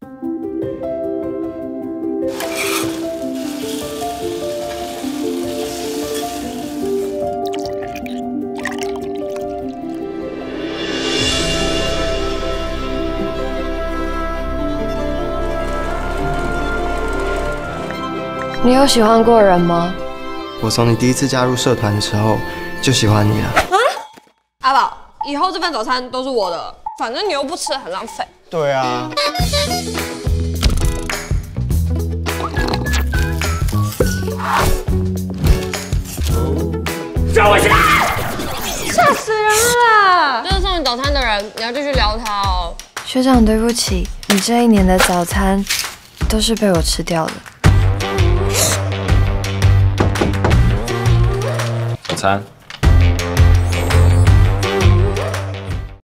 你有喜欢过人吗？ 我从你第一次加入社团的时候就喜欢你了。 啊，阿宝，以后这份早餐都是我的，反正你又不吃，很浪费。 对啊。 叫我起来！吓死人了！这个送你早餐的人，你要继续撩他哦。 学长，对不起，你这一年的早餐都是被我吃掉的。 早餐。